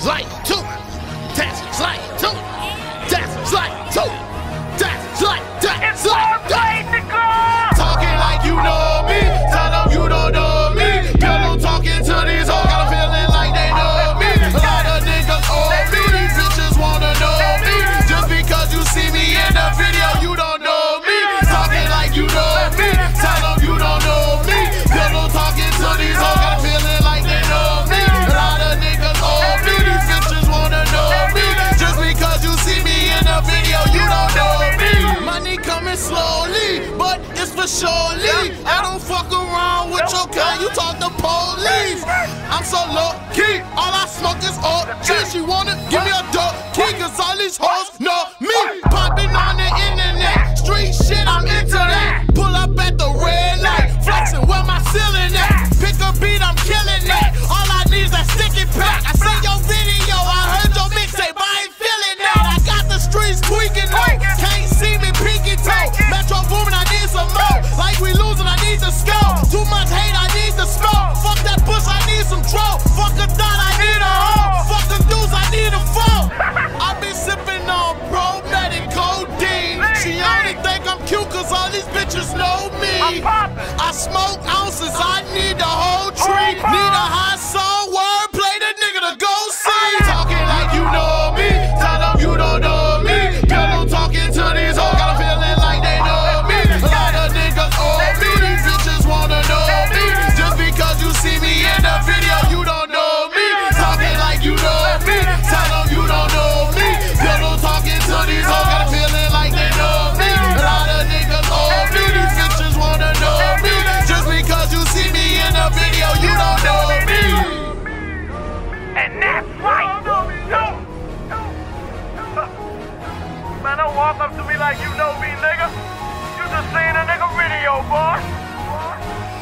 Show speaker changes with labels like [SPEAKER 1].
[SPEAKER 1] like two. That's like two. That's like two. That's like that's like that. Talking like you know me. Tell them you don't know me. Girl, I'm talking to these hoes. Got a feeling like they know me. A lot of niggas owe me. These bitches wanna know me. Just because you see me in the video, you don't know me. Talking like you know me. Tell them you don't know me. Girl, I'm talking to these hoes. Got a feeling like they know me. A lot of niggas owe me. These bitches wanna know me. Just because you see me in the video, you don't know me. Money coming slowly, but it's for surely. I don't fuck around with your kind, you talk to police. I'm so low key, all I smoke is OG. She wanna give me a dope key, cause all these hoes know me. Popping on the internet, street shit, I'm into that. Pull up at the red light, flexing where my ceiling at. Pick a beat, I'm killing that. All I need is that sticky pack. I see your video, I heard your mixtape, I ain't feeling that. I got the streets tweaking though, can't see me peeking toe. Metro booming, I need some more. Like we losing, I need to score. Too much hate, I need to smoke. Fuck that push, I need some draw. Fuck a dot, I need a hoe. Fuck the dudes, I need a phone. I be sipping on Pro-Medic codeine. She only think I'm cute cause all these bitches know me. I smoke ounces, I need the whole tree. Need a high song, wordplay, the nigga to go see. Talking like you know me, tell them you don't know me. Girl, I'm talking to these hoes, got a feeling like they know me. A lot of niggas owe me, these bitches wanna know me. Just because you see me in the video, you don't know me. Talking like you know me, tell them you don't know me. Girl, I'm talking to these hoes, got a feeling like they know me. A lot of niggas owe me, these bitches wanna know me. Just because you see me in the video, you don't know me.
[SPEAKER 2] And that's right. Man, don't walk up to me like you know me, nigga. You just seen a nigga video, boy.